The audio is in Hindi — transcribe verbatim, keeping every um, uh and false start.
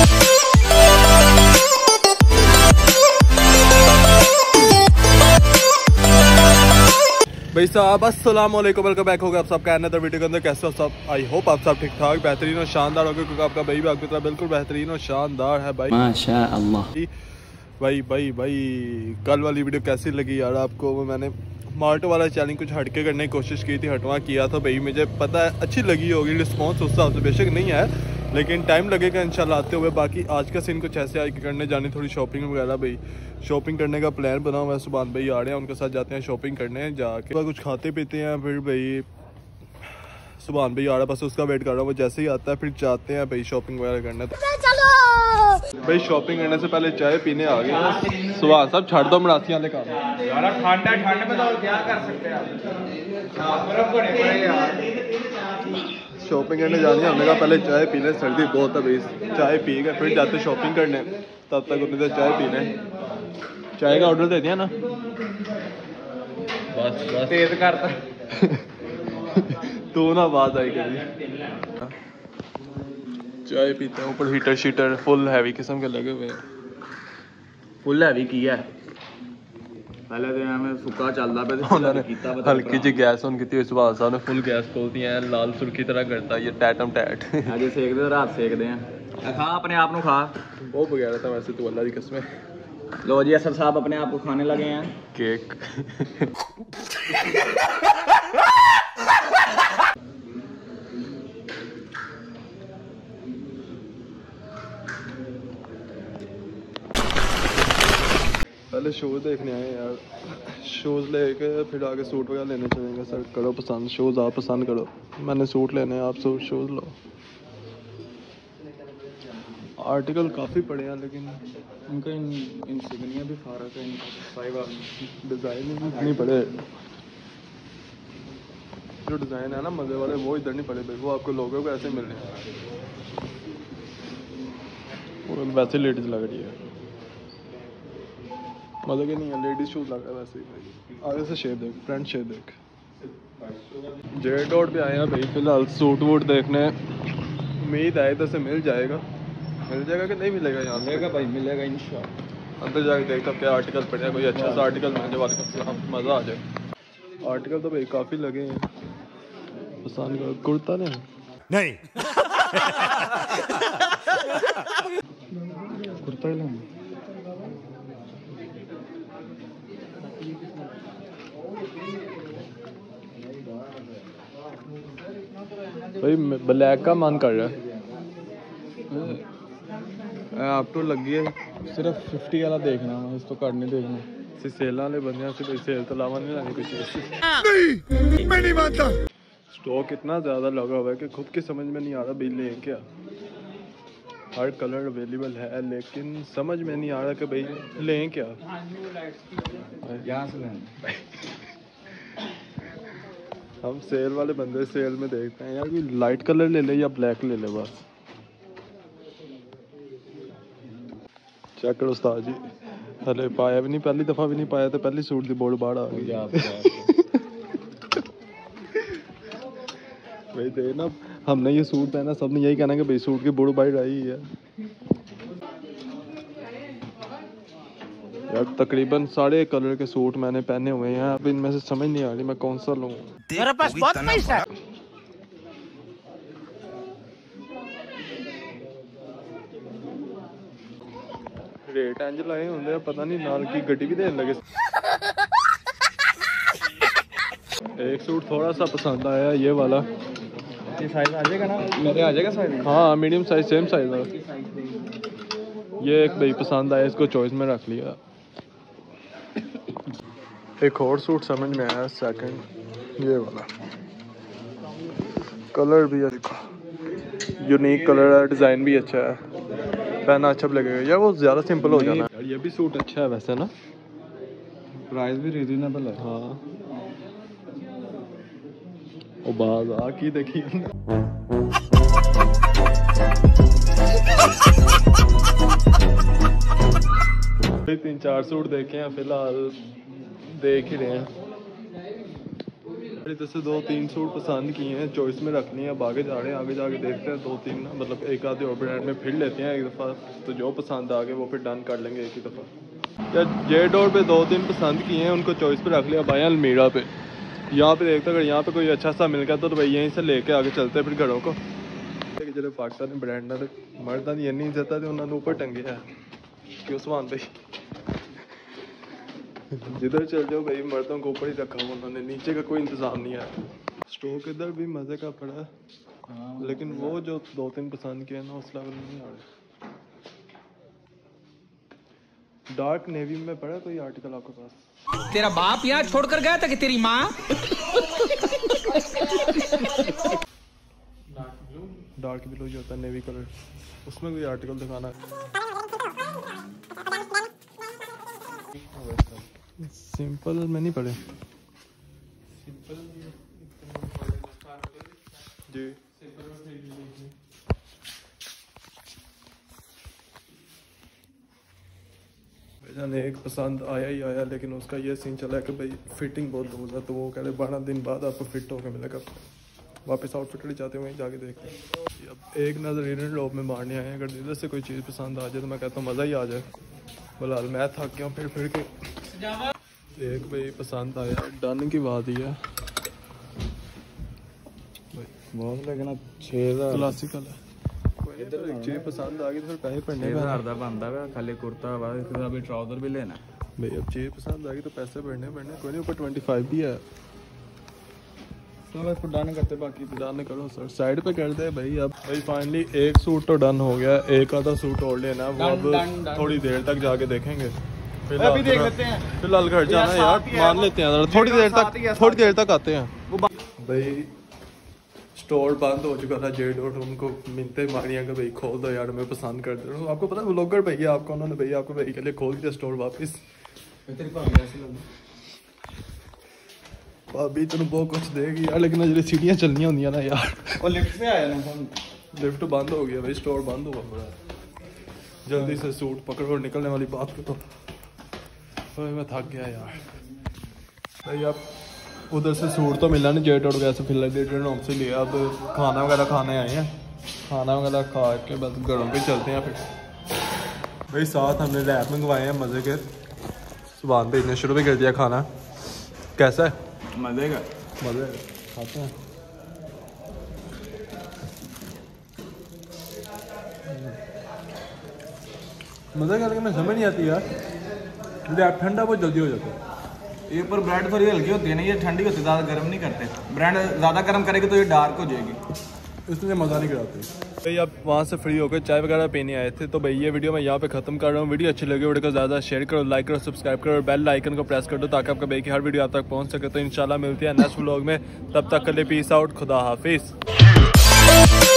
भाई साहब अस्सलाम वालेकुम, वेलकम बैक होगा आप सबका अनदर वीडियो के अंदर। कैसे हो सब? आई होप आप सब ठीक ठाक बेहतरीन और शानदार होगा, क्योंकि आपका भाई भी आपकी तरह बिल्कुल बेहतरीन और शानदार है भाई, माशाअल्लाह। भाई भाई भाई कल वाली वीडियो कैसी लगी यार आपको? वो मैंने मार्टो वाला चैलेंज कुछ हटके करने की कोशिश की थी, हटवा किया था भाई। मुझे पता है अच्छी लगी होगी, रिस्पॉन्स उस हिसाब से बेशक नहीं है, लेकिन टाइम लगेगा इंशाल्लाह आते हुए। बाकी आज का सीन कुछ ऐसे आज करने जानी, थोड़ी शॉपिंग वगैरह भाई, शॉपिंग करने का प्लान बना हुआ है। सुभान भाई आ रहे हैं, उनके साथ जाते हैं शॉपिंग करने, जाके कुछ खाते पीते हैं। फिर भाई सुभान भाई आ रहा है, बस उसका वेट कर रहा हूँ, वो जैसे ही आता है फिर जाते हैं भाई शॉपिंग वगैरह करने। तो भाई शॉपिंग करने से पहले चाय पीने आ गए। सुभान साहब छाड़ दो मरासी वाले काम यार, ठंड है, ठंड में तो क्या कर सकते हैं आप। शॉपिंग करने जानी है, हमने कहा पहले चाय पी लें, सर्दी बहुत है भाई। चाय पी गए फिर जाते शॉपिंग करने, तब तक उतनी देर चाय पी लें। चाय का ऑर्डर दे दिया ना, बस बस तेज करता तो ना आवाज आई कभी। चाय पीते हैं, ऊपर हीटर शीटर फुल हैवी किस्म के लगे हुए हैं। फुल हैवी की है पहले तो हमें सुक्का चलता पे हल्की जी गैस ऑन की सुभाष साहब ने फुल गैस खोलती है, लाल सुर्खी तरह करता है ये टैटम टैट। अजे सेकते तो रात सेकते हैं। खा अपने आप को खा, वो बगैर था वैसे तो अल्लाह की कसम। लो जी असर साहब अपने आप को खाने लगे हैं केक। पहले शो देखने आए यार, शोज लेके फिर आगे सूट वगैरह लेने चलेंगे। सर करो पसंद, शोज आप पसंद करो, मैंने सूट लेने हैं, आप सूट शोज लो। आर्टिकल काफ़ी पड़े हैं, लेकिन उनका इंसिग्निया भी फारक है, डिज़ाइन भी नहीं पड़े। जो डिज़ाइन है ना मज़े वाले, वो इधर नहीं पड़े भाई, वो आपको लोगों को ऐसे मिल रहे हैं, वो वैसे लेडीज लग रही है, मज़े के नहीं है। लेडीज शूज लग रहा है वैसे ही भाई। आगे से शेप देख, फ्रंट शेप देख। जे डॉट पे आए हैं भाई फिलहाल सूट वूट देखने। उम्मीद है इधर से मिल जाएगा, मिल जाएगा कि नहीं मिलेगा? यहाँ मिलेगा भाई, मिलेगा इंशाल्लाह। अंदर जाके देखता क्या आर्टिकल पड़े, कोई अच्छा सा आर्टिकल मिलने वाले का मज़ा आ जाए। आर्टिकल तो भाई काफ़ी लगे हैं, पसंद करो। कुर्ता नहीं नहीं कुर्ता ही लेंगे भाई, ब्लैक का मन कर रहा है। आप तो लगी है सिर्फ फिफ्टी वाला देखना है, इस तो कट नहीं देखना। सेल वाले बंदे हैं, सेल तो लावा नहीं लानी कुछ। नहीं मैं नहीं मानता। स्टॉक इतना ज़्यादा लगा हुआ है कि खुद की समझ में नहीं आ रहा भाई लें क्या। हर कलर अवेलेबल है, लेकिन समझ में नहीं आ रहा कि भाई लें क्या। यहाँ से लें हम सेल वाले बंदे, सेल में देखते हैं यार, कोई लाइट कलर ले ले या ब्लैक ले ले बस। चेक करो उस्ताद जी, हले पाया भी नहीं, पहली दफ़ा भी नहीं पाया, तो पहली सूट की बोर्ड बाढ़ आ गई भाई। देखना हमने ये सूट पहना, सबने यही कहना कि भाई सूट की बोर्ड बाढ़ आई है यार। तकरीबन सारे कलर के सूट मैंने पहने हुए हैं, अब इनमें से समझ नहीं आ रही मैं कौन सा लूं। मेरे पास बहुत पैसा है। रेट इंज लाए होंगे, पता नहीं नाल की गड्डी भी देने लगे। एक सूट थोड़ा सा पसंद आया, ये वाला। ये साइज आ जाएगा ना मेरे? आ जाएगा साइज? हाँ मीडियम साइज, सेम साइज है। ये एक भाई पसंद आया, इसको चॉइस में रख लिया। एक और सूट समझ में आया सेकंड, ये वाला कलर भी है, देखो यूनिक कलर है, डिज़ाइन भी अच्छा है, पहना अच्छा लगेगा यार। वो ज़्यादा सिंपल हो जाना यार। ये भी सूट अच्छा है वैसे ना, प्राइस भी रीजनेबल है। हाँ ओ बाज आ की देखिए। तीन चार सूट देखे हैं फिलहाल, देख ही रहे हैं। इधर से दो तीन सूट पसंद किए हैं, चॉइस में रखनी है। अब आगे जा रहे हैं, आगे जाके देखते हैं दो तीन ना मतलब एक आधे और ब्रांड में फिर लेते हैं एक दफ़ा, तो जो पसंद आ गए वो फिर डन कर लेंगे एक ही दफ़ा। यार जे डोर पे दो तीन पसंद किए हैं, उनको चॉइस पे रख लिया भाई अलमीरा पे। यहाँ पे देखते हैं अगर यहाँ पे कोई अच्छा सा मिल गया तो भाई यहीं से लेके आगे चलते हैं फिर घरों को। जो पाकिस्तानी ब्रांड ने मर्दा ये नहीं देता तो उन्होंने ऊपर टंगे है क्यों समान भाई, जिधर चल जाओ भाई मर्दों को ऊपर ही रखा हुआ उन्होंने, नीचे का कोई इंतजाम नहीं है। स्टॉक इधर भी मजे का पड़ा है, लेकिन वो जो दो तीन पसंद किए ना उस लेवल में नहीं आ रहे। डार्क नेवी में पड़ा कोई आर्टिकल आपके पास? तेरा बाप यहाँ छोड़कर गया था कि तेरी माँ? डार्क ब्लू जो होता है नेवी कलर, उसमें कोई आर्टिकल दिखाना है। सिंपल में नहीं पड़े जी। जाने एक पसंद आया ही आया, लेकिन उसका ये सीन चला है कि भाई फिटिंग बहुत लूज है, तो वो कह रहे बारह दिन बाद आपको फिट होकर मिलेगा। वापस आउटफिट ले जाते हुए जाके देखते हैं। अब एक नज़र हिडन लॉब में मारने आए हैं, अगर इधर से कोई चीज़ पसंद आ जाए तो मैं कहता हूँ मज़ा ही आ जाए। फिलहाल मैं थक गया हूँ फिर फिर के। एक भाई पसंद आया, डन की बात ही है बहुत, लेकिन छः हज़ार क्लासिकल है। एक चीज़ पसंद आ गई तो फिर पैसे पड़ने का बनता है, खाली कुर्ता अभी ट्राउजर भी लेना भाई। अब चीज़ पसंद आ गई तो पैसे बढ़ने बढ़ने कोई नहीं, ऊपर ट्वेंटी फाइव भी है। चलो इसको डन करते, बाकी डन करो सर, साइड पे कर दे भाई। अब भाई फाइनली एक सूट तो डन हो गया, एक आधा सूट और लेना वो अब थोड़ी देर तक जाके देखेंगे। अभी देख लेते हैं, फिलहाल घर जाना है यार, मान लेते हैं थोड़ी देर तक, थोड़ी देर तक आते हैं भाई। स्टोर बंद हो चुका था जे डॉट, उनको मिलते मारियाँ कि भाई खोल दो यार, मैं पसंद कर दे। आपको पता है व्लॉगर भैया आपको उन्होंने भैया आपको भाई के लिए खोल दिया स्टोर वापस। भाभी तेन बहुत कुछ देगी यार, लेकिन जो सीढ़ियाँ चलनी होंगी ना यार, और लिफ्ट से आया ना, लिफ्ट बंद हो गया भाई, स्टोर बंद हुआ पूरा। जल्दी से सूट पकड़ो, निकलने वाली बात को तो मैं थक गया यार भाई। अब उधर से सूट तो मिला नहीं, जेट और वैसे फिलहाल डेट होम से लिया। अब खाना वगैरह खाने आए हैं, खाना वगैरह खा के बस घरों पे चलते हैं फिर भाई। साथ हमने रैप मंगवाए हैं मज़े के, सुबह भेजने शुरू भी कर दिया। खाना कैसा है? मज़े का मज़े खाते हैं। मज़े का, लेकिन मैं समझ नहीं आती यार, रैप ठंडा बहुत जल्दी हो जाता है। ये पर ब्रेड थोड़ी हल्की होती है ना, ये ठंडी होती है, ज़्यादा गर्म नहीं करते। ब्रेड ज़्यादा गर्म करेगी तो ये डार्क हो जाएगी, इसलिए मज़ा नहीं कराती भाई। अब वहाँ से फ्री होकर चाय वगैरह पीने आए थे, तो भाई ये वीडियो मैं यहाँ पे ख़त्म कर रहा हूँ। वीडियो अच्छी लगी वीडियो को ज़्यादा शेयर करो, लाइक करो, सब्सक्राइब करो और बेल आइकन को प्रेस कर दो ताकि आपका भाई की हर वीडियो आप तक पहुँच सके। तो इंशाल्लाह मिलती है नेक्स्ट व्लॉग में, तब तक के लिए पीस आउट, खुदा हाफिज़।